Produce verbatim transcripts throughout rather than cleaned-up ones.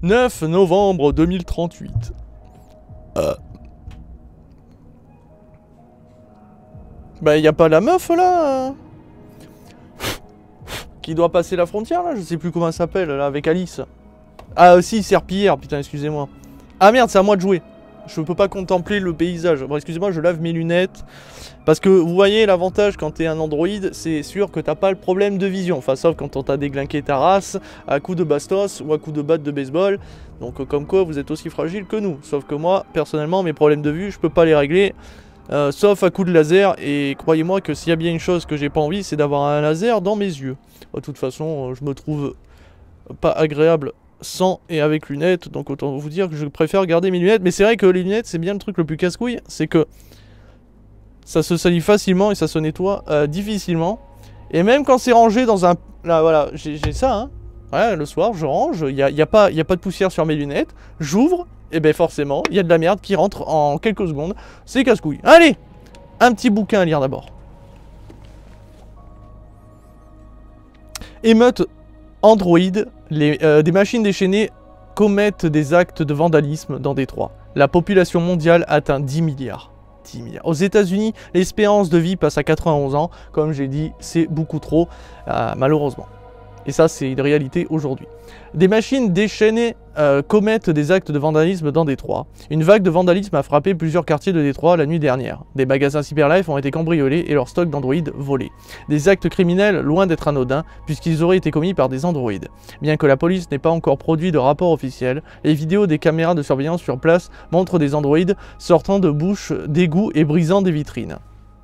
neuf novembre deux mille trente-huit. Euh. Bah, y a pas la meuf là euh, qui doit passer la frontière là, je sais plus comment elle s'appelle là, avec Alice. Ah, si, Serpillière, putain, excusez-moi. Ah merde, c'est à moi de jouer. Je peux pas contempler le paysage. Bon, excusez-moi, je lave mes lunettes. Parce que vous voyez, l'avantage quand t'es un Android, c'est sûr que t'as pas le problème de vision. Enfin, sauf quand on t'a déglingué ta race à coups de bastos ou à coups de batte de baseball. Donc, euh, comme quoi, vous êtes aussi fragile que nous. Sauf que moi, personnellement, mes problèmes de vue, je peux pas les régler. Euh, sauf à coups de laser. Et croyez-moi que s'il y a bien une chose que j'ai pas envie, c'est d'avoir un laser dans mes yeux. De toute façon, je me trouve pas agréable sans et avec lunettes, donc autant vous dire que je préfère garder mes lunettes. Mais c'est vrai que les lunettes, c'est bien le truc le plus casse-couille, c'est que ça se salit facilement et ça se nettoie euh, difficilement. Et même quand c'est rangé dans un... Là, voilà, j'ai ça, hein. Ouais, le soir, je range, il n'y a, y a, pas, y a pas de poussière sur mes lunettes. J'ouvre, et ben forcément, il y a de la merde qui rentre en quelques secondes. C'est casse-couille. Allez, un petit bouquin à lire d'abord. Émeute Android, les, euh, des machines déchaînées commettent des actes de vandalisme dans Détroit. La population mondiale atteint dix milliards. dix milliards. Aux États-Unis, l'espérance de vie passe à quatre-vingt-onze ans. Comme j'ai dit, c'est beaucoup trop, euh, malheureusement. Et ça, c'est une réalité aujourd'hui. Des machines déchaînées euh, commettent des actes de vandalisme dans Détroit. Une vague de vandalisme a frappé plusieurs quartiers de Détroit la nuit dernière. Des magasins Cyberlife ont été cambriolés et leur stock d'Android volé. Des actes criminels loin d'être anodins, puisqu'ils auraient été commis par des androïdes. Bien que la police n'ait pas encore produit de rapport officiel, les vidéos des caméras de surveillance sur place montrent des androïdes sortant de bouches d'égouts et brisant des vitrines.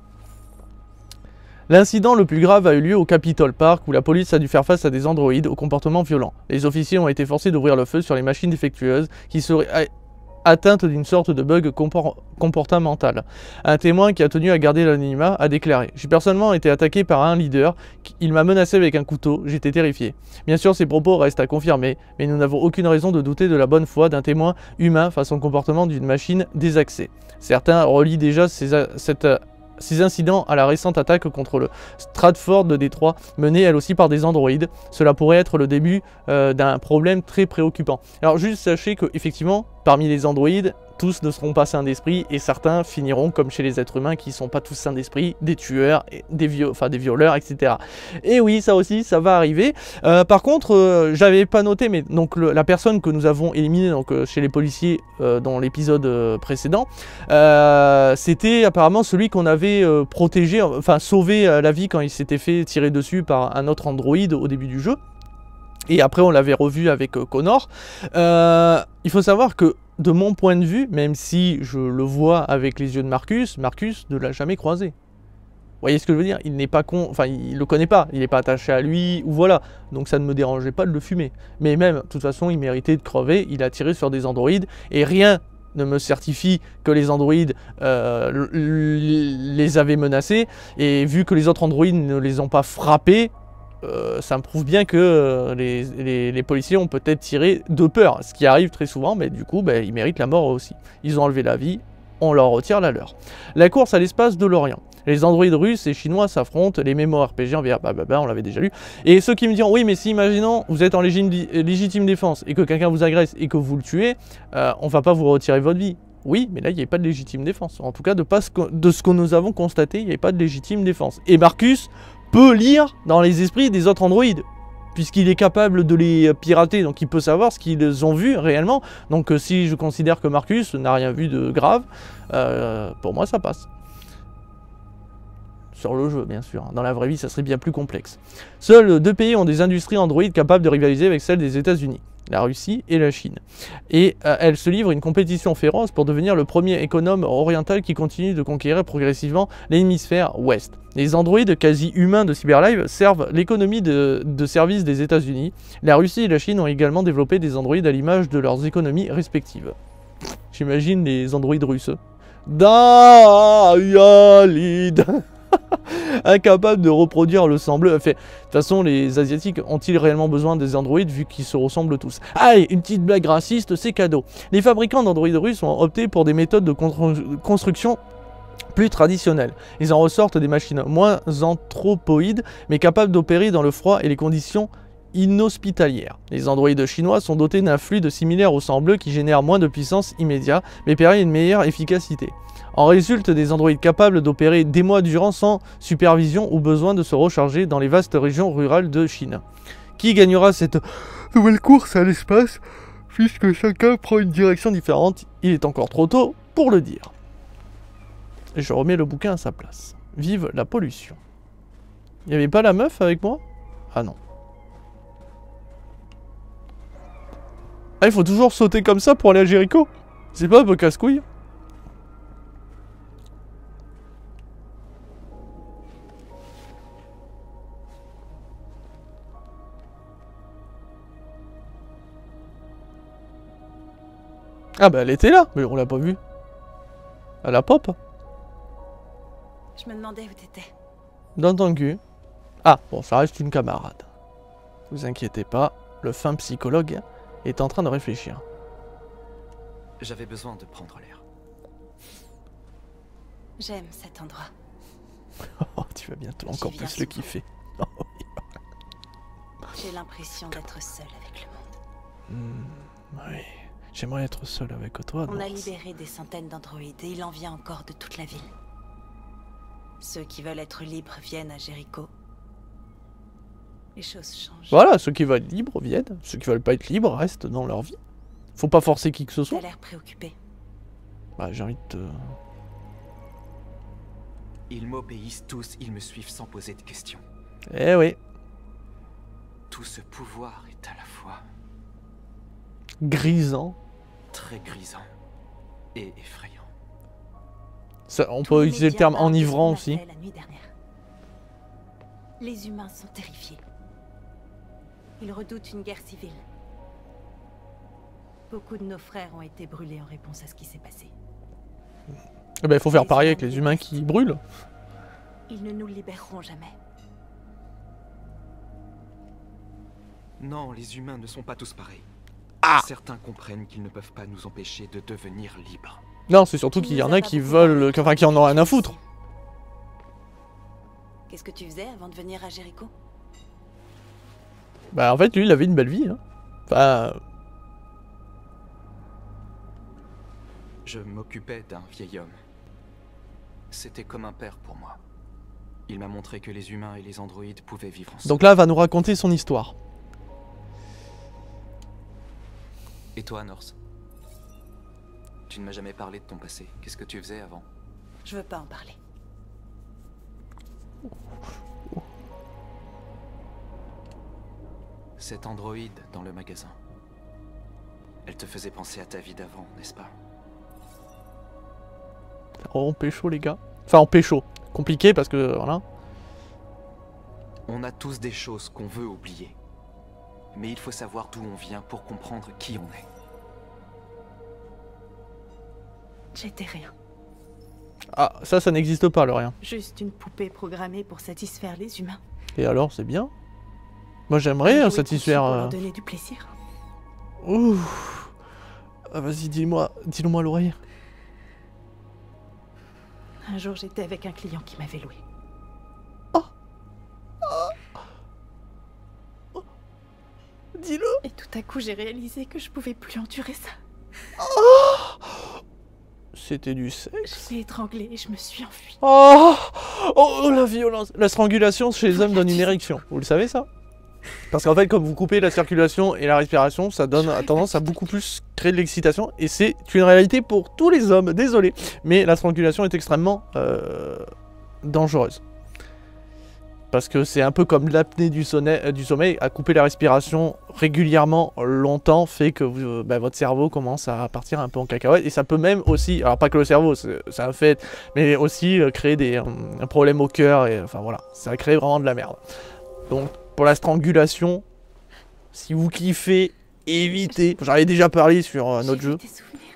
L'incident le plus grave a eu lieu au Capitol Park où la police a dû faire face à des androïdes au comportement violent. Les officiers ont été forcés d'ouvrir le feu sur les machines défectueuses qui seraient atteintes d'une sorte de bug compor comportemental. Un témoin qui a tenu à garder l'anonymat a déclaré « J'ai personnellement été attaqué par un leader, il m'a menacé avec un couteau, j'étais terrifié. » Bien sûr, ces propos restent à confirmer, mais nous n'avons aucune raison de douter de la bonne foi d'un témoin humain face au comportement d'une machine désaxée. Certains relient déjà ces, cette Ces incidents à la récente attaque contre le Stratford de Détroit, menée elle aussi par des androïdes. Cela pourrait être le début euh, d'un problème très préoccupant. Alors juste sachez que effectivement, parmi les androïdes, tous ne seront pas sains d'esprit et certains finiront comme chez les êtres humains qui ne sont pas tous sains d'esprit, des tueurs, des, viol enfin, des violeurs, et cetera. Et oui, ça aussi, ça va arriver. Euh, par contre, euh, j'avais pas noté, mais donc le, la personne que nous avons éliminée donc, euh, chez les policiers euh, dans l'épisode euh, précédent, euh, c'était apparemment celui qu'on avait euh, protégé, enfin sauvé euh, la vie quand il s'était fait tirer dessus par un autre androïde au début du jeu. Et après, on l'avait revu avec euh, Connor. Euh, il faut savoir que, de mon point de vue, même si je le vois avec les yeux de Marcus, Marcus ne l'a jamais croisé. Vous voyez ce que je veux dire? Il n'est pas con, enfin, il le connaît pas, il n'est pas attaché à lui, ou voilà. Donc ça ne me dérangeait pas de le fumer. Mais même, de toute façon, il méritait de crever, il a tiré sur des androïdes, et rien ne me certifie que les androïdes euh, les avaient menacés, et vu que les autres androïdes ne les ont pas frappés, Euh, ça me prouve bien que euh, les, les, les policiers ont peut-être tiré de peur, ce qui arrive très souvent, mais du coup, bah, ils méritent la mort aussi. Ils ont enlevé la vie, on leur retire la leur. La course à l'espace de l'Orient. Les androïdes russes et chinois s'affrontent, les mémo R P G en V R, bah, bah, bah, on l'avait déjà lu. Et ceux qui me diront, oui, mais si, imaginons, vous êtes en légitime, légitime défense et que quelqu'un vous agresse et que vous le tuez, euh, on va pas vous retirer votre vie. Oui, mais là, il n'y avait pas de légitime défense. En tout cas, de, pas ce que, de ce que nous avons constaté, il n'y avait pas de légitime défense. Et Marcus peut lire dans les esprits des autres androïdes, puisqu'il est capable de les pirater, donc il peut savoir ce qu'ils ont vu réellement. Donc euh, si je considère que Marcus n'a rien vu de grave, euh, pour moi ça passe. Sur le jeu, bien sûr. Dans la vraie vie, ça serait bien plus complexe. Seuls deux pays ont des industries Android capables de rivaliser avec celles des États-Unis, la Russie et la Chine. Et euh, elles se livrent une compétition féroce pour devenir le premier économe oriental qui continue de conquérir progressivement l'hémisphère ouest. Les androïdes quasi-humains de Cyberlife servent l'économie de, de services des États-Unis. La Russie et la Chine ont également développé des androïdes à l'image de leurs économies respectives. J'imagine les androïdes russes. Dayalid incapable de reproduire le semblable. Enfin, de toute façon, les Asiatiques ont-ils réellement besoin des androïdes vu qu'ils se ressemblent tous? Allez, une petite blague raciste, c'est cadeau. Les fabricants d'androïdes russes ont opté pour des méthodes de construction plus traditionnelles. Ils en ressortent des machines moins anthropoïdes, mais capables d'opérer dans le froid et les conditions inhospitalière. Les androïdes chinois sont dotés d'un fluide similaire au sang bleu qui génère moins de puissance immédiate, mais permet une meilleure efficacité. En résulte des androïdes capables d'opérer des mois durant sans supervision ou besoin de se recharger dans les vastes régions rurales de Chine. Qui gagnera cette nouvelle course à l'espace, puisque chacun prend une direction différente, il est encore trop tôt pour le dire. Et je remets le bouquin à sa place. Vive la pollution. Il n'y avait pas la meuf avec moi? Ah non. Ah, il faut toujours sauter comme ça pour aller à Jéricho? C'est pas un peu casse-couille? Ah bah elle était là, mais on l'a pas vue. Elle a pop. Je me demandais où t'étais. Dans ton cul. Ah, bon, ça reste une camarade. Vous inquiétez pas, le fin psychologue est en train de réfléchir. J'avais besoin de prendre l'air. J'aime cet endroit. Oh, tu vas bientôt encore plus souvent. le kiffer. J'ai l'impression d'être seule avec le monde. Hmm, oui, j'aimerais être seul avec toi. On a Norse. libéré des centaines d'androïdes et il en vient encore de toute la ville. Ceux qui veulent être libres viennent à Jéricho. Les choses changent. Voilà, ceux qui veulent être libres viennent. Ceux qui veulent pas être libres restent dans leur vie. Faut pas forcer qui que ce T'as soit. l'air préoccupé. Bah, j'ai envie de te... Ils m'obéissent tous, ils me suivent sans poser de questions. Eh oui. Tout ce pouvoir est à la fois Grisant. très grisant et effrayant. Ça, on Tous peut les utiliser le médias terme parlent de ce qu'on enivrant a aussi. fait la nuit dernière. Les humains sont terrifiés. Ils redoutent une guerre civile. Beaucoup de nos frères ont été brûlés en réponse à ce qui s'est passé. Eh ben, il faut faire Les pareil humains avec les nous humains détestent. qui brûlent. Ils ne nous libéreront jamais. Non, les humains ne sont pas tous pareils. Ah. Certains comprennent qu'ils ne peuvent pas nous empêcher de devenir libres. Non, c'est surtout Tu qu'il y nous en as a pas qui beaucoup veulent... parlé. Enfin, qui en ont rien à foutre. Qu'est-ce que tu faisais avant de venir à Jéricho? Bah, en fait, lui, il avait une belle vie. Hein. Enfin... Je m'occupais d'un vieil homme. C'était comme un père pour moi. Il m'a montré que les humains et les androïdes pouvaient vivre ensemble. Donc là, elle va nous raconter son histoire. Et toi, Norse? Tu ne m'as jamais parlé de ton passé. Qu'est-ce que tu faisais avant? Je veux pas en parler. Cet androïde dans le magasin. Elle te faisait penser à ta vie d'avant, n'est-ce pas? Oh, on pécho, les gars. Enfin, on pécho. Compliqué parce que, voilà. On a tous des choses qu'on veut oublier. Mais il faut savoir d'où on vient pour comprendre qui on est. J'étais rien. Ah, ça, ça n'existe pas, le rien. Juste une poupée programmée pour satisfaire les humains. Et alors, c'est bien. Moi, j'aimerais Un euh, jouet satisfaire... conçu pour euh, leur donner du plaisir. Ouh. Ah, vas-y, dis-moi, dis-le-moi à l'oreille. Un jour, j'étais avec un client qui m'avait loué. Dis-le. Et tout à coup, j'ai réalisé que je pouvais plus endurer ça. C'était du sexe. Je l'ai étranglé et je me suis enfuie. Oh, oh, la violence. La strangulation chez les hommes donne une érection. Vous le savez, ça? Parce qu'en fait, comme vous coupez la circulation et la respiration, ça donne a tendance à beaucoup plus créer de l'excitation. Et c'est une réalité pour tous les hommes. Désolé. Mais la strangulation est extrêmement euh, dangereuse. Parce que c'est un peu comme l'apnée du, sonnet- du sommeil. À couper la respiration régulièrement, longtemps, fait que vous, euh, bah, votre cerveau commence à partir un peu en cacahuète. Et ça peut même aussi, alors pas que le cerveau, c'est c'est un fait, mais aussi euh, créer des euh, un problème au cœur. Et enfin voilà, ça crée vraiment de la merde. Donc pour la strangulation, si vous kiffez, évitez. J'en avais déjà parlé sur un autre J'ai vu jeu. tes souvenirs.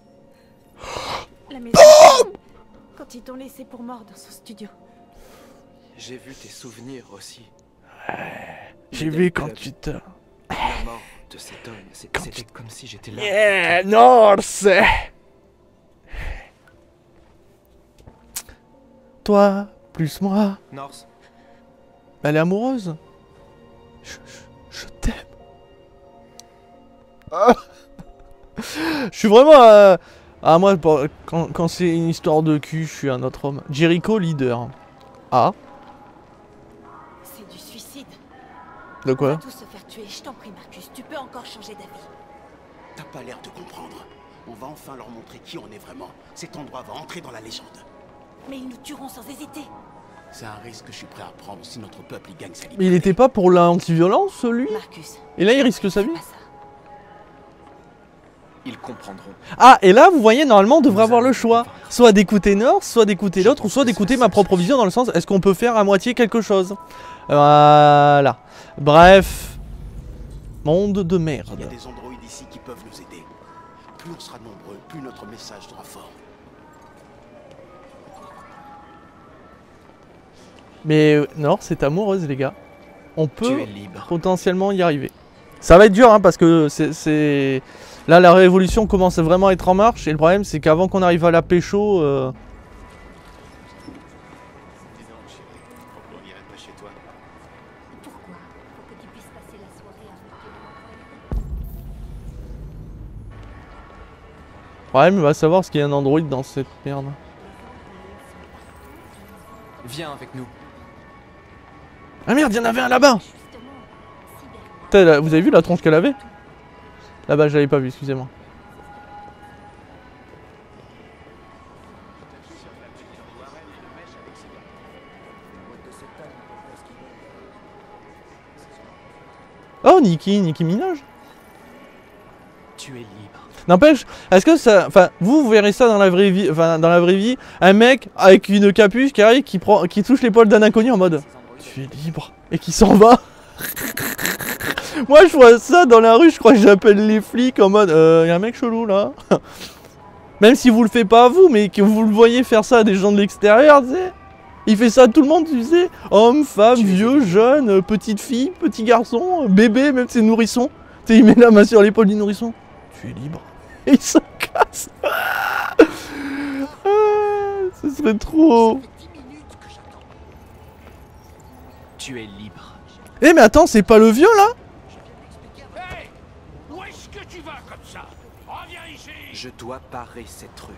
La maison. Quand ils t'ont laissé pour mort dans son studio. J'ai vu tes souvenirs aussi. J'ai vu quand tu te... La mort de cet homme, c'est- Quand c'était tu- comme si j'étais là. Yeah, Norse. Toi, plus moi. Norse, Elle est amoureuse. Je, je, je Je suis vraiment... Euh... Ah moi, pour... quand, quand c'est une histoire de cul, je suis un autre homme. Jericho, leader. Ah. C'est du suicide. De On quoi? va tous se faire tuer, je t'en prie Marcus, tu peux encore changer d'avis. T'as pas l'air de comprendre. On va enfin leur montrer qui on est vraiment. Cet endroit va entrer dans la légende. Mais ils nous tueront sans hésiter. C'est un risque que je suis prêt à prendre si notre peuple y gagne sa liberté. Mais il était pas pour l'anti-violence, lui? Marcus. Et là, il risque sa vie? Pas ça. Ils comprendront. Ah, et là, vous voyez, normalement, on devrait avoir le choix. Soit d'écouter Nord, soit d'écouter l'autre, ou soit d'écouter ma propre vision dans le sens, est-ce qu'on peut faire à moitié quelque chose? Voilà. Bref. Monde de merde. Il y a des androïdes ici qui peuvent nous aider. Plus on sera nombreux, plus notre message sera fort. Mais euh, Nord, c'est amoureuse, les gars. On Tu peut es libre. potentiellement y arriver. Ça va être dur, hein, parce que c'est... Là, la révolution commence vraiment à être en marche, et le problème, c'est qu'avant qu'on arrive à la pécho... Euh... Dis donc, chérie, pourquoi on irait pas chez toi? Pourquoi? Pour que tu puisses passer la soirée avec tes Le problème, il va savoir ce qu'il y a un androïde dans cette merde. Viens avec nous. Ah merde, il y en avait un là-bas! justement, cyberman. Putain, là, vous avez vu la tronche qu'elle avait? Là-bas, je l'avais pas vu, excusez-moi. Oh, Nicki, Nicki Minaj. Tu es libre. N'empêche, est-ce que ça... Enfin, vous, vous verrez ça dans la vraie vie, enfin, dans la vraie vie, un mec avec une capuche qui arrive, qui, prend, qui touche l'épaule d'un inconnu en mode « Tu es libre » et qui s'en va. Moi, je vois ça dans la rue, je crois que j'appelle les flics en mode euh, « Y'a un mec chelou, là ». Même si vous le faites pas à vous, mais que vous le voyez faire ça à des gens de l'extérieur, tu sais. Il fait ça à tout le monde, tu sais. Homme, femme, vieux, jeune, euh, petite fille, petit garçon, euh, bébé, même ses nourrissons. Tu sais, il met la main sur l'épaule du nourrisson. Tu es libre. Et il se casse. Ah, ce serait trop. Tu es libre. Eh mais attends, c'est pas le vieux là? Hey! Où est-ce que tu vas comme ça? Reviens ici! Je dois barrer cette rue.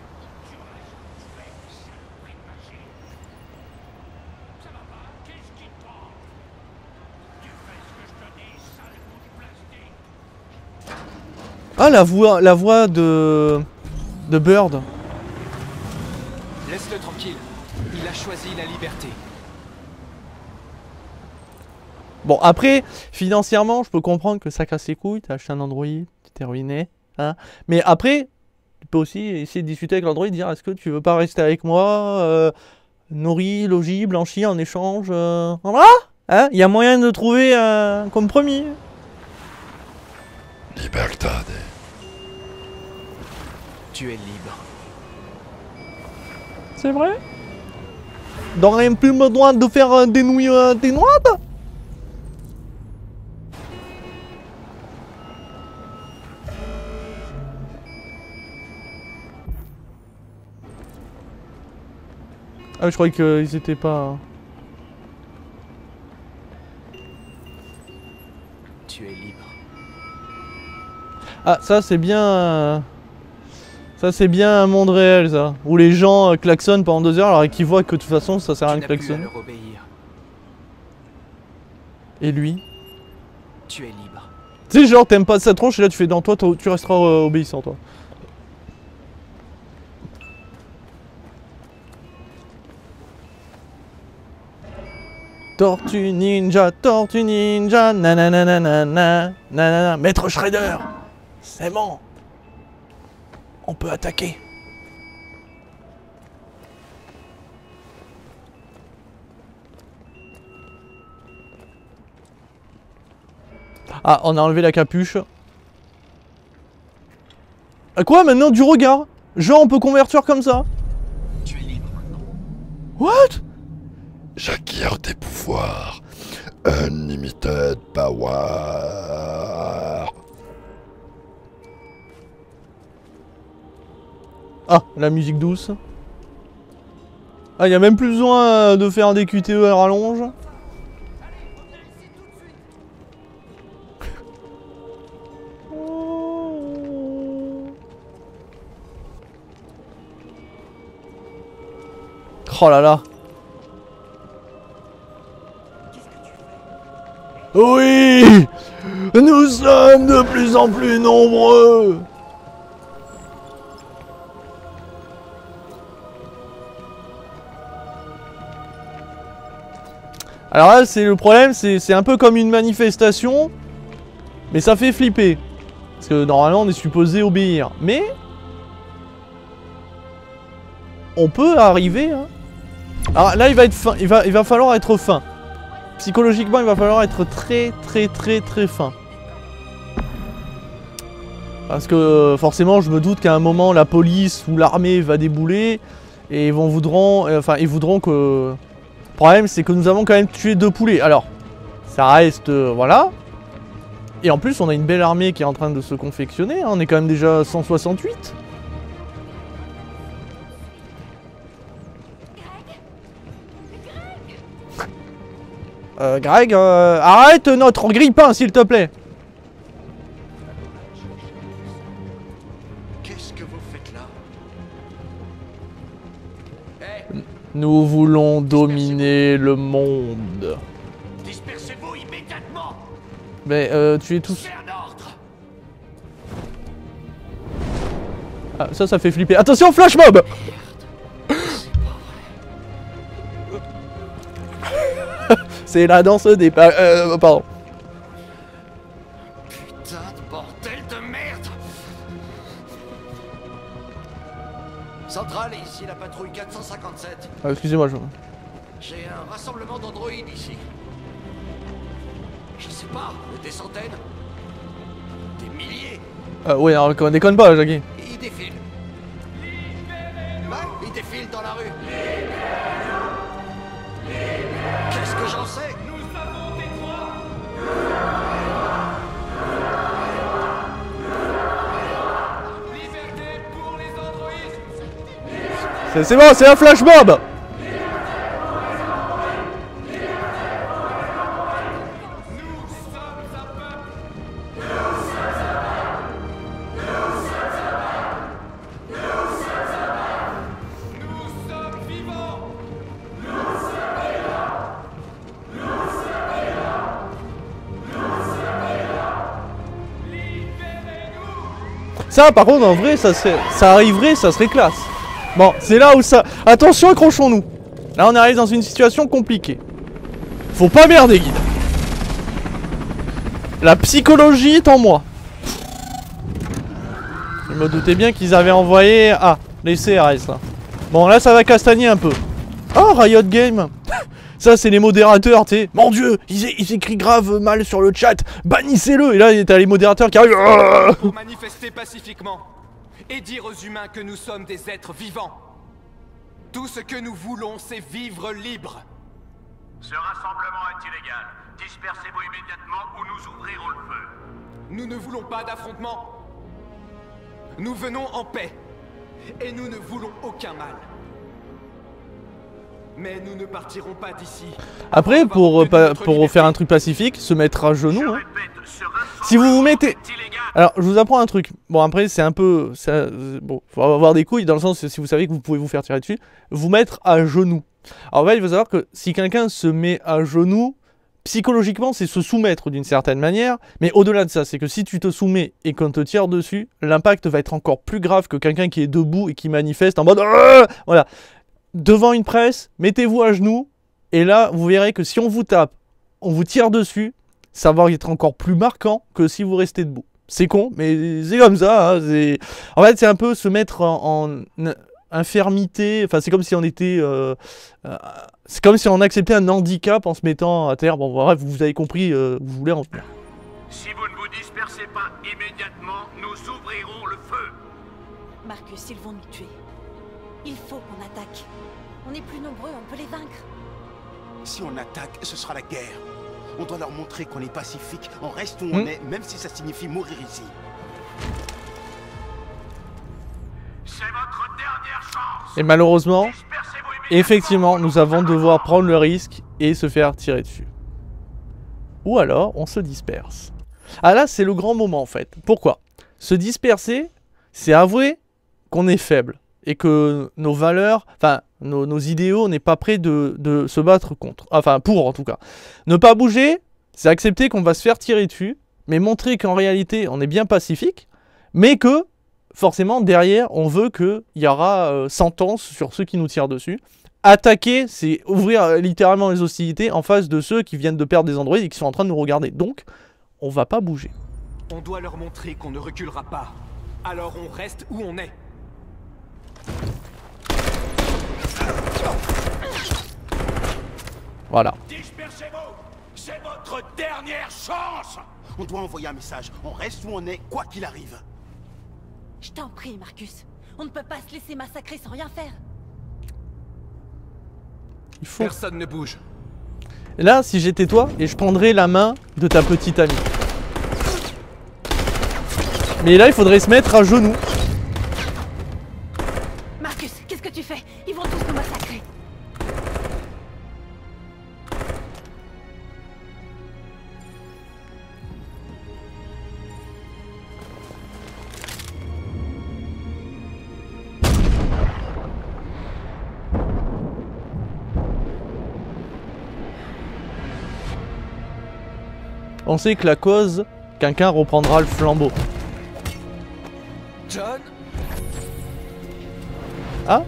Ça va pas? Qu'est-ce qui te prend? Tu fais ce que je te dis, sale bout de plastique! Ah, la voix, la voix de de Bird. Laisse-le tranquille. Il a choisi la liberté. Bon, après, financièrement, je peux comprendre que ça casse les couilles. T'as acheté un Android, tu t'es ruiné. Hein. Mais après, tu peux aussi essayer de discuter avec l'Android, dire est-ce que tu veux pas rester avec moi, euh, nourri, logis, blanchi en échange. Euh... Voilà. Hein. Il y a moyen de trouver un compromis. Libertad. Tu es libre. C'est vrai? T'aurais plus besoin de faire euh, des nouilles euh, des noix? Ah, je croyais qu'ils étaient pas... Tu es libre. Ah, ça c'est bien... euh, Ça c'est bien un monde réel, ça. Où les gens euh, klaxonnent pendant deux heures alors qu'ils voient que de toute façon ça sert à Tu rien de n'as plus à klaxonner. leur obéir. Et lui? Tu es libre. Tu sais, genre t'aimes pas sa tronche et là tu fais dans toi, toi, tu resteras euh, obéissant, toi. Tortue ninja, tortue ninja, nanana nanana, nanana. Maître Shredder, c'est bon. On peut attaquer. Ah, on a enlevé la capuche. À quoi maintenant du regard? Genre on peut convertir comme ça? Tu es libre maintenant. What? J'acquiers des pouvoirs. Unlimited power. Ah, la musique douce. Ah, il n'y a même plus besoin de faire des Q T E à rallonge. Oh. Oh là là. Oui! Nous sommes de plus en plus nombreux! Alors là, c'est le problème, c'est un peu comme une manifestation, mais ça fait flipper. Parce que normalement, on est supposé obéir. Mais... on peut arriver, hein. Alors là, il va être fin, il va, il va falloir être fin. Psychologiquement, il va falloir être très très très très fin. Parce que forcément, je me doute qu'à un moment, la police ou l'armée va débouler et ils vont voudront, euh, enfin, ils voudront que. Le problème, c'est que nous avons quand même tué deux poulets. Alors, ça reste, euh, voilà. Et en plus, on a une belle armée qui est en train de se confectionner. Hein. On est quand même déjà cent soixante-huit. Euh, Greg, euh, arrête notre grille-pain, s'il te plaît. Qu'est-ce que vous faites là? Nous voulons dominer le monde. Dispersez-vous immédiatement. Mais euh, tu es tous... C'est un ordre. Ah, ça, ça fait flipper. Attention, flash mob. C'est la danse des... Pa euh, pardon. Putain de bordel de merde. Centrale, ici la patrouille quatre cent cinquante-sept. Ah, excusez-moi, je... J'ai un rassemblement d'androïdes ici. Je sais pas, des centaines. Des milliers. Euh, ouais, alors, on déconne pas, Jackie. Ils défilent. Ouais, ils défilent dans la rue. Qu'est-ce que j'en sais? Nous avons des droits. Liberté pour les androïdes. C'est bon, c'est un flash mob. Ça, par contre, en vrai, ça, serait, ça arriverait, ça serait classe. Bon, c'est là où ça... Attention, accrochons-nous. Là, on arrive dans une situation compliquée. Faut pas merder, guide. La psychologie est en moi. Je me doutais bien qu'ils avaient envoyé... Ah, les C R S, là. Bon, là, ça va castagner un peu. Oh, Riot Game. Ça, c'est les modérateurs, tu sais. Mon Dieu, ils, ils écrivent grave mal sur le chat. Bannissez-le. Et là, t'as les modérateurs qui arrivent. Pour manifester pacifiquement et dire aux humains que nous sommes des êtres vivants. Tout ce que nous voulons, c'est vivre libre. Ce rassemblement est illégal. Dispersez-vous immédiatement ou nous ouvrirons le feu. Nous ne voulons pas d'affrontement. Nous venons en paix. Et nous ne voulons aucun mal. Mais nous ne partirons pas d'ici. Après, pour, euh, pour faire un truc pacifique, se mettre à genoux. Hein. Si vous vous mettez... Alors, je vous apprends un truc. Bon, après, c'est un peu... Ça, bon, faut avoir des couilles, dans le sens, si vous savez que vous pouvez vous faire tirer dessus, vous mettre à genoux. Alors, là, il faut savoir que si quelqu'un se met à genoux, psychologiquement, c'est se soumettre d'une certaine manière. Mais au-delà de ça, c'est que si tu te soumets et qu'on te tire dessus, l'impact va être encore plus grave que quelqu'un qui est debout et qui manifeste en mode... Voilà. Devant une presse, mettez-vous à genoux, et là, vous verrez que si on vous tape, on vous tire dessus, ça va être encore plus marquant que si vous restez debout. C'est con, mais c'est comme ça. Hein, en fait, c'est un peu se mettre en, en infirmité, enfin, c'est comme si on était... Euh, euh, c'est comme si on acceptait un handicap en se mettant à terre. Bon, bref, vous avez compris, euh, vous voulez en venir. Si vous ne vous dispersez pas immédiatement, nous ouvrirons le feu. Marcus, ils vont nous tuer. Il faut qu'on attaque. On est plus nombreux, on peut les vaincre. Si on attaque, ce sera la guerre. On doit leur montrer qu'on est pacifique. On reste où mmh. on est, même si ça signifie mourir ici. C'est votre dernière chance. Et malheureusement, effectivement, nous allons devoir prendre le risque et se faire tirer dessus. Ou alors, on se disperse. Ah là, c'est le grand moment en fait. Pourquoi? Se disperser, c'est avouer qu'on est faible. Et que nos valeurs, enfin, Nos, nos idéaux, on n'est pas prêt de, de se battre contre. Enfin, pour en tout cas. Ne pas bouger, c'est accepter qu'on va se faire tirer dessus, mais montrer qu'en réalité, on est bien pacifique, mais que, forcément, derrière, on veut qu'il y aura euh, sentence sur ceux qui nous tirent dessus. Attaquer, c'est ouvrir euh, littéralement les hostilités en face de ceux qui viennent de perdre des androïdes et qui sont en train de nous regarder. Donc, on va pas bouger. On doit leur montrer qu'on ne reculera pas. Alors on reste où on est. Voilà. Dispersez-vous! C'est votre dernière chance! On doit envoyer un message. On reste où on est, quoi qu'il arrive. Je t'en prie, Marcus. On ne peut pas se laisser massacrer sans rien faire. Il faut... Personne ne bouge. Et là, si j'étais toi, et je prendrais la main de ta petite amie. Mais là, il faudrait se mettre à genoux. Marcus, qu'est-ce que tu fais? Ils vont tous nous massacrer. On sait que la cause, quelqu'un reprendra le flambeau. John? Ah?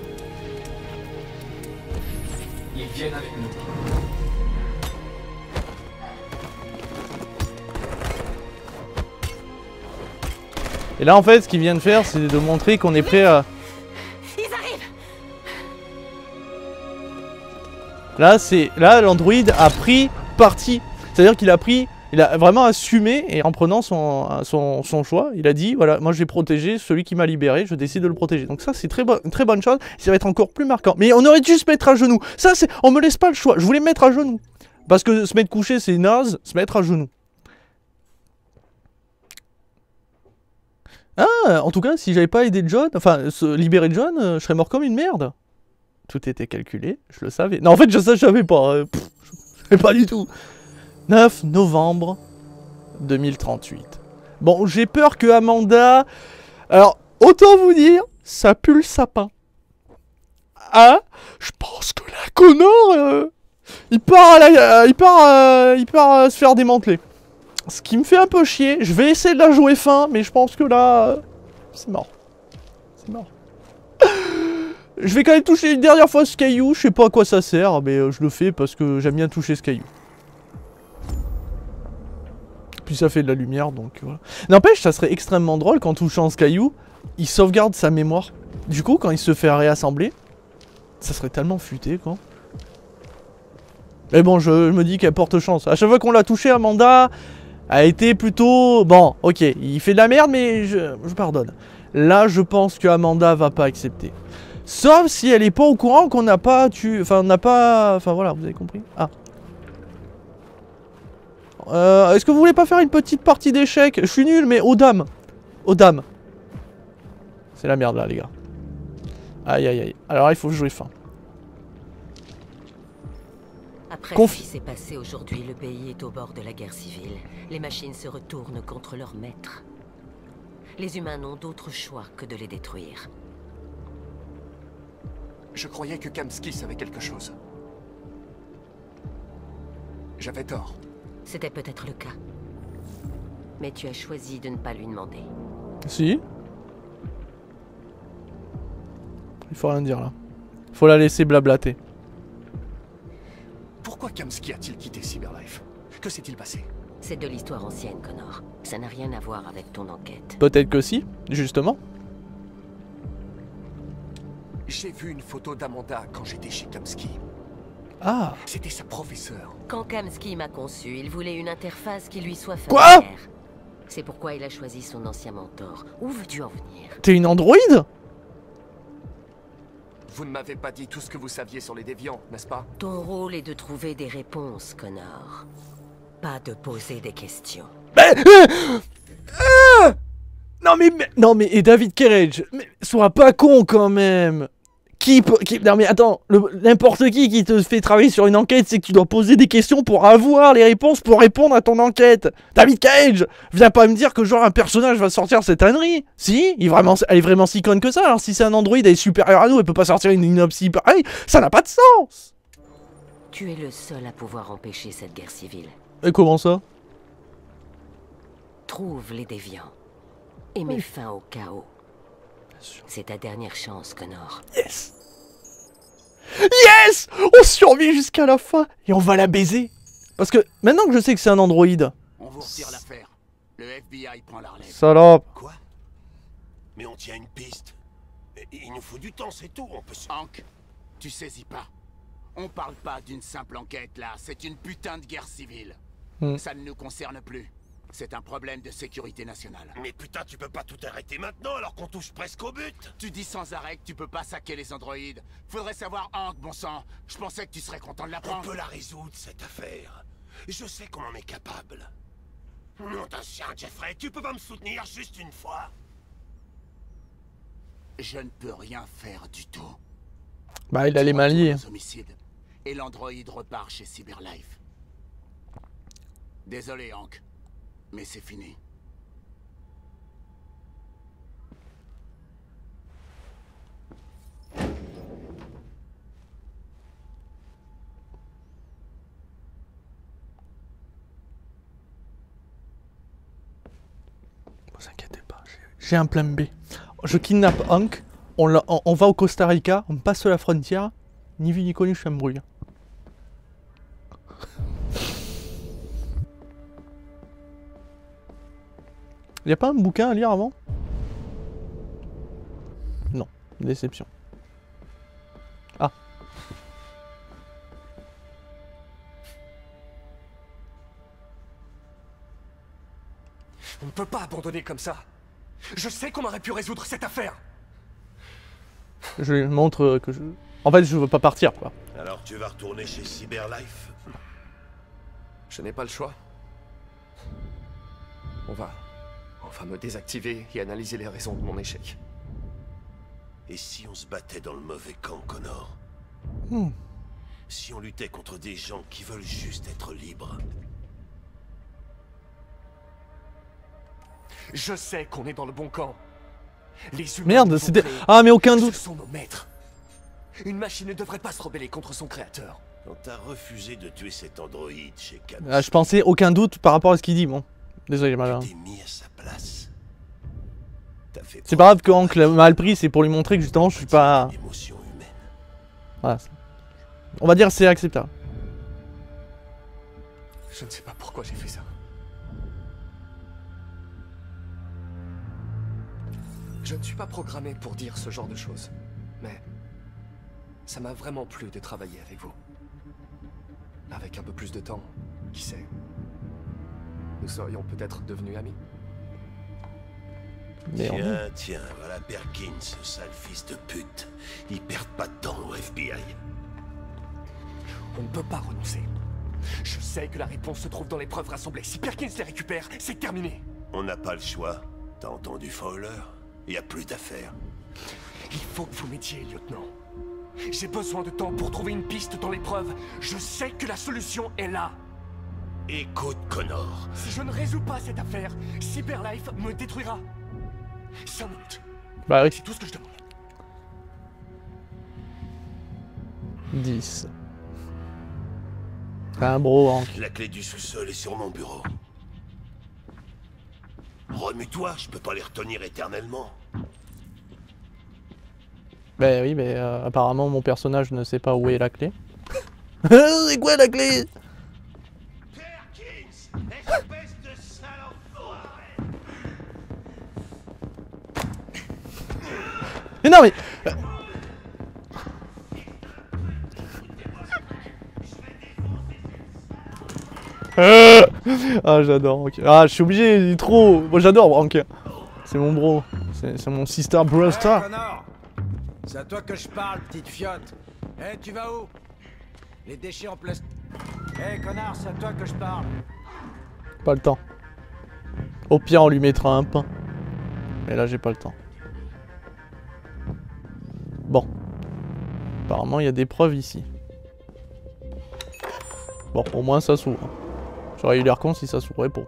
Ils viennent avec nous. Et là, en fait, ce qu'il vient de faire, c'est de montrer qu'on est prêt à... Ils arrivent. Là, c'est... Là, l'androïde a pris parti. C'est-à-dire qu'il a pris... Il a vraiment assumé, et en prenant son, son, son choix, il a dit, voilà, moi je vais protéger celui qui m'a libéré, je décide de le protéger. Donc ça, c'est très bo- une très bonne chose, ça va être encore plus marquant. Mais on aurait dû se mettre à genoux. Ça, c'est... On me laisse pas le choix, je voulais me mettre à genoux. Parce que se mettre couché, c'est naze, se mettre à genoux. Ah, en tout cas, si j'avais pas aidé John, enfin, se libérer John, euh, je serais mort comme une merde. Tout était calculé, je le savais. Non, en fait, je ne savais pas. Euh, pff, je savais pas du tout. neuf novembre deux mille trente-huit. Bon, j'ai peur que Amanda... Alors, autant vous dire, ça pue le sapin. Ah, je pense que la Connor, euh, il part, à la, euh, il part, euh, il part à se faire démanteler. Ce qui me fait un peu chier. Je vais essayer de la jouer fin, mais je pense que là, euh, c'est mort. C'est mort. Je vais quand même toucher une dernière fois ce caillou. Je sais pas à quoi ça sert, mais euh, je le fais parce que j'aime bien toucher ce caillou. Puis ça fait de la lumière, donc voilà. N'empêche, ça serait extrêmement drôle qu'en touchant ce caillou, il sauvegarde sa mémoire. Du coup, quand il se fait réassembler, ça serait tellement futé, quoi. Mais bon, je, je me dis qu'elle porte chance. À chaque fois qu'on l'a touché, Amanda a été plutôt... Bon, ok, il fait de la merde, mais je, je pardonne. Là, je pense que Amanda va pas accepter. Sauf si elle est pas au courant qu'on n'a pas tué... Enfin, on n'a pas... Enfin, voilà, vous avez compris. Ah. Euh, Est-ce que vous voulez pas faire une petite partie d'échecs? Je suis nul, mais aux dames. Aux dames. C'est la merde là, les gars. Aïe, aïe, aïe. Alors il faut jouer fin. Après Conf... ce qui s'est passé aujourd'hui, le pays est au bord de la guerre civile. Les machines se retournent contre leurs maîtres. Les humains n'ont d'autre choix que de les détruire. Je croyais que Kamsky savait quelque chose. J'avais tort. C'était peut-être le cas. Mais tu as choisi de ne pas lui demander. Si. Il faut rien dire là. Faut la laisser blablater. Pourquoi Kamsky a-t-il quitté Cyberlife? Que s'est-il passé? C'est de l'histoire ancienne, Connor. Ça n'a rien à voir avec ton enquête. Peut-être que si, justement. J'ai vu une photo d'Amanda quand j'étais chez Kamsky. Ah. C'était sa professeure. Quand Kamsky m'a conçu, il voulait une interface qui lui soit Quoi? familière. C'est pourquoi il a choisi son ancien mentor. Où veux-tu en venir? T'es une androïde? Vous ne m'avez pas dit tout ce que vous saviez sur les déviants, n'est-ce pas? Ton rôle est de trouver des réponses, Connor. Pas de poser des questions. Mais, euh, euh, non mais, mais non mais et David Carrage, mais sois pas con quand même. Qui peut... Qui... Non mais attends, n'importe qui qui te fait travailler sur une enquête, c'est que tu dois poser des questions pour avoir les réponses pour répondre à ton enquête. David Cage, viens pas me dire que genre un personnage va sortir cette ânerie. Si, il est vraiment... elle est vraiment si conne que ça. Alors si c'est un androïde, elle est supérieure à nous, elle peut pas sortir une inopsie pareille, ça n'a pas de sens. Tu es le seul à pouvoir empêcher cette guerre civile. Et comment ça? Trouve les déviants et mets fin au chaos. C'est ta dernière chance, Connor. Yes! Yes! On survit jusqu'à la fin et on va la baiser. Parce que maintenant que je sais que c'est un androïde. On vous retire l'affaire. Le F B I prend la relève. Salope. Quoi? Mais on tient une piste. Il nous faut du temps, c'est tout. On peut se... Hank, tu saisis pas. On parle pas d'une simple enquête là. C'est une putain de guerre civile. Hmm. Ça ne nous concerne plus. C'est un problème de sécurité nationale. Mais putain, tu peux pas tout arrêter maintenant alors qu'on touche presque au but. Tu dis sans arrêt que tu peux pas saquer les androïdes. Faudrait savoir, Hank, bon sang. Je pensais que tu serais content de l'apprendre. On peut la résoudre, cette affaire. Je sais qu'on en est capable. Non d'un chien, Jeffrey, tu peux pas me soutenir juste une fois? Je ne peux rien faire du tout. Bah, il a les mains liées. Homicides, et l'androïde repart chez Cyberlife. Désolé, Hank. Mais c'est fini. Vous inquiétez pas, j'ai un plan B. Je kidnappe Hank, on, la, on, on va au Costa Rica, on passe la frontière, ni vu ni connu, je suis un brouille. Y a pas un bouquin à lire avant? Non, déception. Ah. On ne peut pas abandonner comme ça. Je sais qu'on aurait pu résoudre cette affaire. Je lui montre que je... En fait, je veux pas partir, quoi. Alors tu vas retourner chez Cyberlife? Je n'ai pas le choix. On va... On va me désactiver et analyser les raisons de mon échec. Et si on se battait dans le mauvais camp, Connor? Hmm. Si on luttait contre des gens qui veulent juste être libres? Je sais qu'on est dans le bon camp. Les humains Merde, c'était... Ah, mais aucun doute. Ce sont nos maîtres. Une machine ne devrait pas se rebeller contre son créateur. Quand t'as refusé de tuer cet androïde chez Cam... Ah, je pensais aucun doute par rapport à ce qu'il dit, bon. Désolé, malin. Tu t'es mis à sa place. C'est pas grave que Hank l'a mal pris, c'est pour lui montrer que justement je suis pas... Voilà. On va dire c'est acceptable. Je ne sais pas pourquoi j'ai fait ça. Je ne suis pas programmé pour dire ce genre de choses, mais ça m'a vraiment plu de travailler avec vous. Avec un peu plus de temps, qui sait, nous serions peut-être devenus amis. Mais tiens, on... tiens, voilà Perkins, ce sale fils de pute. Ils perdent pas de temps au F B I. On ne peut pas renoncer. Je sais que la réponse se trouve dans les preuves rassemblées. Si Perkins les récupère, c'est terminé. On n'a pas le choix. T'as entendu Fowler? Il y a plus d'affaires. Il faut que vous m'aidiez, lieutenant. J'ai besoin de temps pour trouver une piste dans les preuves. Je sais que la solution est là. Écoute, Connor. Si je ne résous pas cette affaire, Cyberlife me détruira. Cinq minutes. Bah oui. C'est tout ce que je demande. dix. T'as un bro, Hank. La clé du sous-sol est sur mon bureau. Remue-toi, je peux pas les retenir éternellement. Bah oui, mais euh, apparemment mon personnage ne sait pas où est la clé. C'est quoi la clé? Perkins, espèce de sale enfoiré. Mais non mais... Euh... Ah j'adore Hank. Ah je suis obligé, il est trop... Moi j'adore Hank. C'est mon bro. C'est mon sister bro star. C'est à toi que je parle, petite fiotte. Eh, hey, tu vas où? Les déchets en plastique. Eh, hey, connard, c'est à toi que je parle. Pas le temps. Au pire, on lui mettra un pain. Mais là, j'ai pas le temps. Bon. Apparemment, il y a des preuves ici. Bon, au moins ça s'ouvre. J'aurais eu l'air con si ça s'ouvrait pas.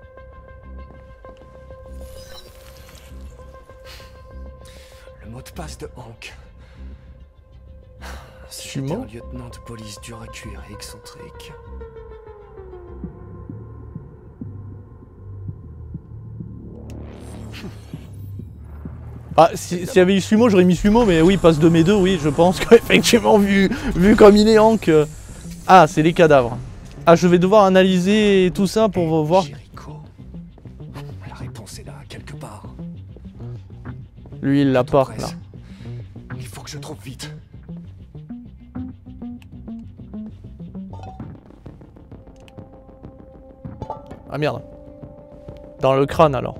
Le mot de passe de Hank. Sumo ? C'était un lieutenant de police dur à cuire et excentrique. Ah, s'il si y avait eu Sumo, j'aurais mis Sumo, mais oui, passe de mes deux, oui, je pense qu'effectivement, vu, vu comme il est Hank... Euh... Ah, c'est les cadavres. Ah, je vais devoir analyser tout ça pour et voir... Jericho. La réponse est là, quelque part. Lui, il l'a pas, là. Il faut que je trouve vite. Ah merde. Dans le crâne, alors.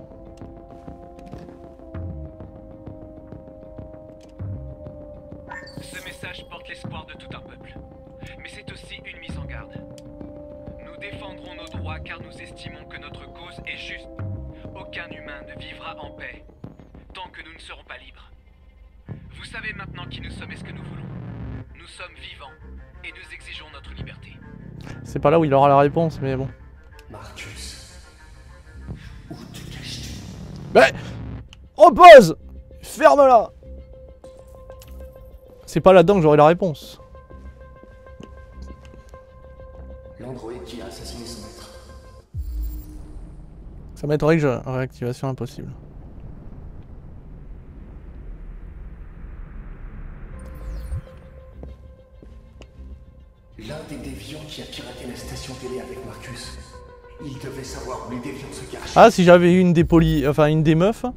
Ce message porte l'espoir de tout un peuple. Mais c'est aussi une mise en garde. Nous défendrons nos droits car nous estimons que notre cause est juste. Aucun humain ne vivra en paix tant que nous ne serons pas libres. Vous savez maintenant qui nous sommes et ce que nous voulons. Nous sommes vivants et nous exigeons notre liberté. C'est pas là où il aura la réponse, mais bon. Marcus. Où te caches-tu? Mais repose. Ferme-la. C'est pas là-dedans que j'aurai la réponse. L'androïde qui a assassiné son maître. Ça m'étonnerait que je... Réactivation impossible. L'un des déviants qui a piraté la station télé avec Marcus. Il devait savoir où les déviants se cachent. Ah, si j'avais eu une des polis... Enfin, une des meufs.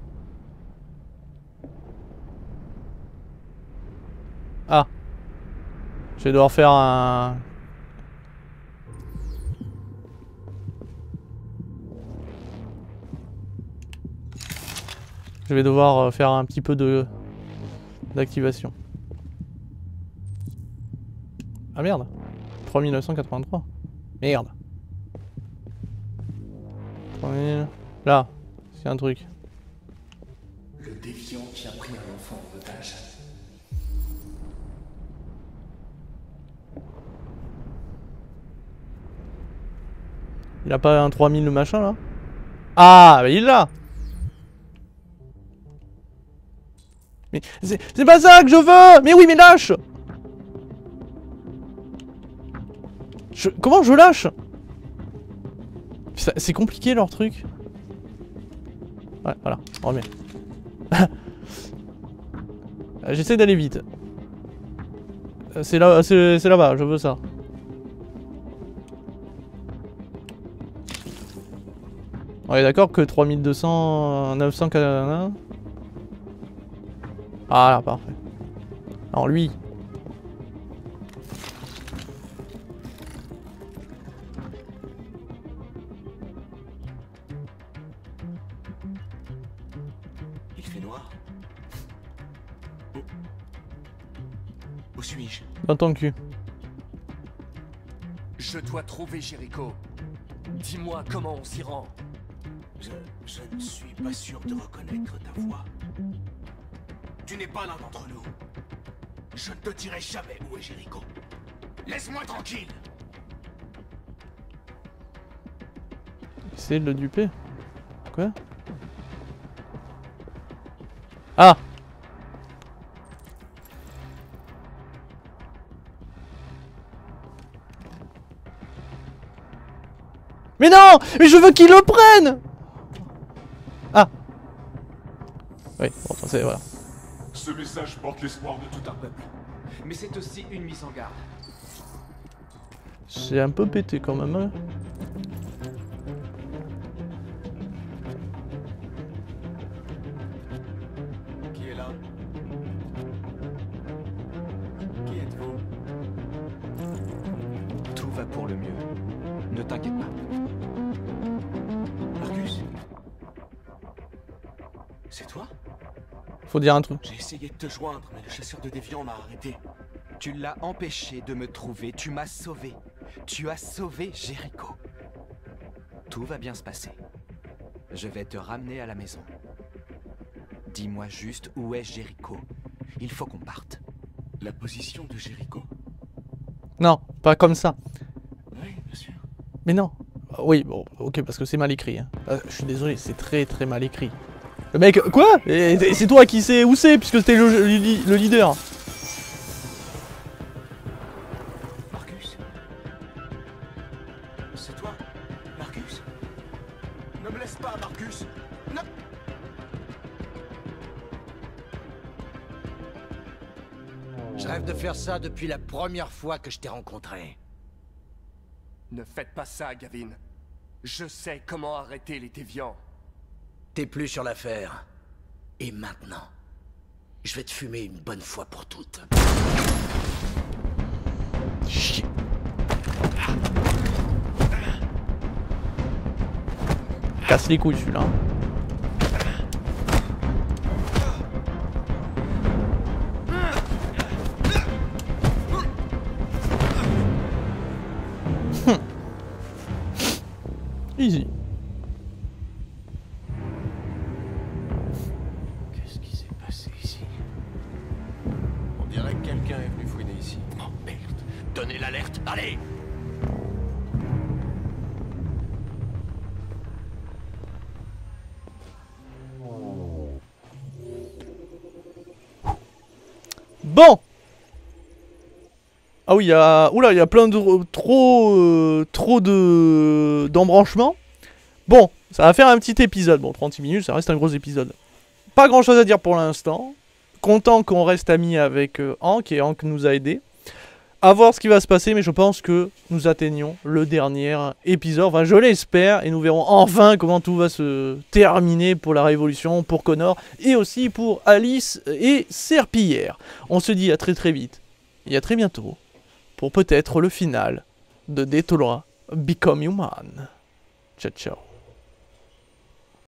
Ah. Je vais devoir faire un... Je vais devoir faire un petit peu de... d'activation. Ah merde. trois mille neuf cent quatre-vingt-trois. Merde. trois mille... Là. C'est un truc. Le déviant qui a pris un enfant en otage. Il a pas un trois mille le machin là? Ah, bah il l'a! Mais c'est pas ça que je veux! Mais oui, mais lâche! Je, comment je lâche? C'est compliqué leur truc. Ouais, voilà, on remet. J'essaie d'aller vite. C'est là, c'est là-bas, je veux ça. On est d'accord que trois mille deux cents, neuf cents... Ah là, parfait. Alors lui... Il fait noir. Où, Où suis-je? Dans ton cul. Je dois trouver Jericho. Dis-moi comment on s'y rend. Je, je ne suis pas sûr de reconnaître ta voix. Tu n'es pas l'un d'entre nous. Je ne te dirai jamais où est Jericho. Laisse-moi tranquille. Essayez de le duper. Quoi? Ah! Mais non! Mais je veux qu'il le prenne! Ah! Oui, bon, c'est voilà. Ce message porte l'espoir de tout un peuple. Mais c'est aussi une mise en garde. C'est un peu pété quand même, hein. Qui est là? Qui êtes-vous? Tout va pour le mieux. Ne t'inquiète pas. Marcus? C'est toi? Faut dire un truc. J'ai essayé de te joindre, mais le chasseur de déviants m'a arrêté. Tu l'as empêché de me trouver, tu m'as sauvé. Tu as sauvé Jericho. Tout va bien se passer. Je vais te ramener à la maison. Dis-moi juste où est Jericho. Il faut qu'on parte. La position de Jericho. Non, pas comme ça. Oui, bien sûr. Mais non. Oui, bon, ok, parce que c'est mal écrit. Hein. Euh, je suis désolé, c'est très très mal écrit. Le mec, quoi? Et c'est toi qui sais où c'est, puisque c'était le, le, le leader. Marcus? C'est toi, Marcus? Ne me laisse pas, Marcus! Non! Je rêve de faire ça depuis la première fois que je t'ai rencontré. Ne faites pas ça, Gavin. Je sais comment arrêter les déviants. T'es plus sur l'affaire. Et maintenant, je vais te fumer une bonne fois pour toutes. Chier. Casse les couilles celui-là. Easy. Qu'est-ce qui s'est passé ici? On dirait que quelqu'un est venu fouiner ici. Oh merde! Donnez l'alerte, allez! Bon. Ah oui, il y a... Oula, il y a plein de... Trop... Euh, trop de... d'embranchements. Bon, ça va faire un petit épisode. Bon, trente-six minutes, ça reste un gros épisode. Pas grand chose à dire pour l'instant. Content qu'on reste amis avec euh, Hank, et Hank nous a aidés. À voir ce qui va se passer, mais je pense que nous atteignons le dernier épisode. Enfin, je l'espère, et nous verrons enfin comment tout va se terminer pour la Révolution, pour Connor, et aussi pour Alice et Serpillière. On se dit à très très vite, et à très bientôt, pour peut-être le final de Detolra Become Human. Ciao ciao.